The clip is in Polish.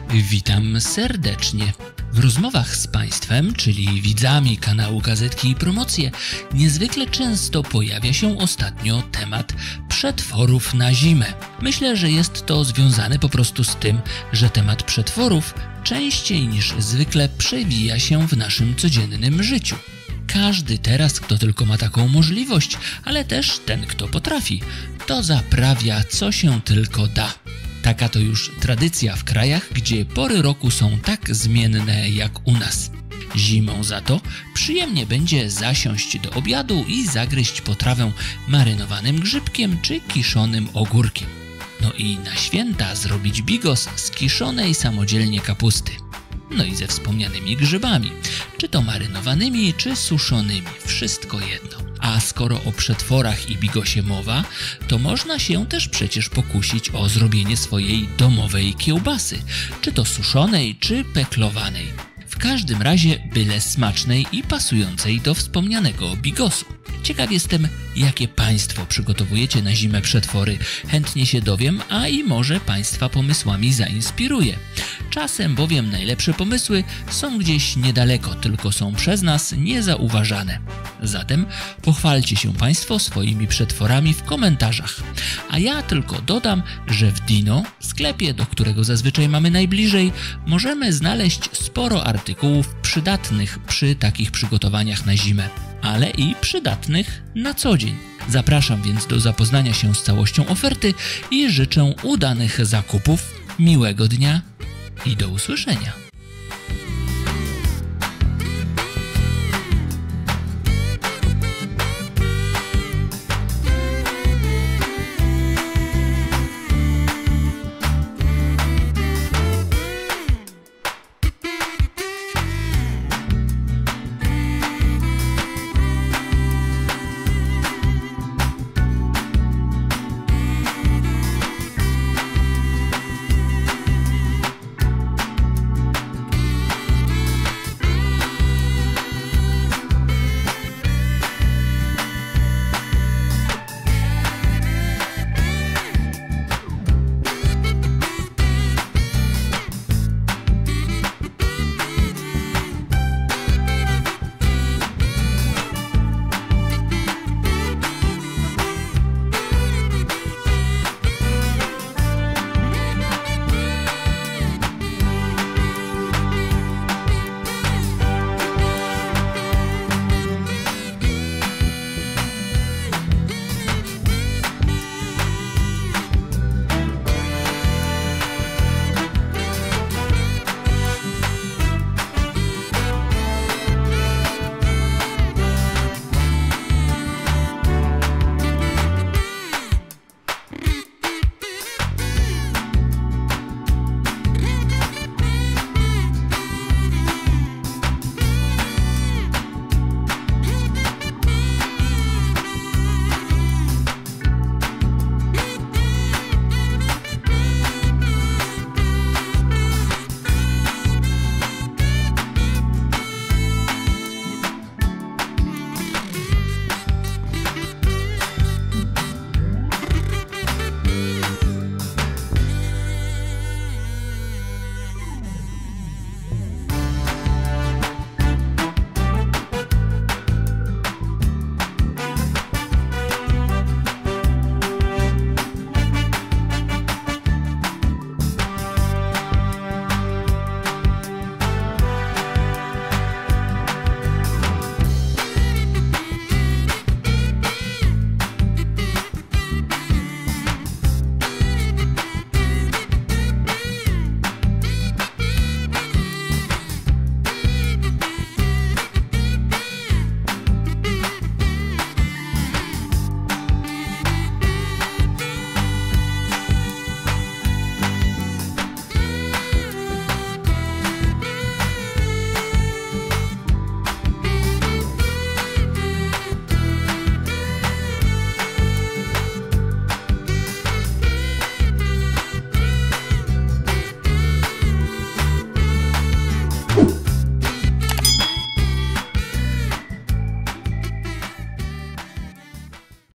Witam serdecznie. W rozmowach z Państwem, czyli widzami kanału Gazetki i Promocje, niezwykle często pojawia się ostatnio temat przetworów na zimę. Myślę, że jest to związane po prostu z tym, że temat przetworów częściej niż zwykle przewija się w naszym codziennym życiu. Każdy teraz, kto tylko ma taką możliwość, ale też ten, kto potrafi, to zaprawia co się tylko da. Taka to już tradycja w krajach, gdzie pory roku są tak zmienne jak u nas. Zimą za to przyjemnie będzie zasiąść do obiadu i zagryźć potrawę marynowanym grzybkiem czy kiszonym ogórkiem. No i na święta zrobić bigos z kiszonej samodzielnie kapusty. No i ze wspomnianymi grzybami, czy to marynowanymi, czy suszonymi, wszystko jedno. A skoro o przetworach i bigosie mowa, to można się też przecież pokusić o zrobienie swojej domowej kiełbasy, czy to suszonej, czy peklowanej. W każdym razie byle smacznej i pasującej do wspomnianego bigosu. Ciekaw jestem, jakie Państwo przygotowujecie na zimę przetwory. Chętnie się dowiem, a i może Państwa pomysłami zainspiruję. Czasem bowiem najlepsze pomysły są gdzieś niedaleko, tylko są przez nas niezauważane. Zatem pochwalcie się Państwo swoimi przetworami w komentarzach. A ja tylko dodam, że w Dino, sklepie, do którego zazwyczaj mamy najbliżej, możemy znaleźć sporo artykułów przydatnych przy takich przygotowaniach na zimę, ale i przydatnych na co dzień. Zapraszam więc do zapoznania się z całością oferty i życzę udanych zakupów, miłego dnia i do usłyszenia.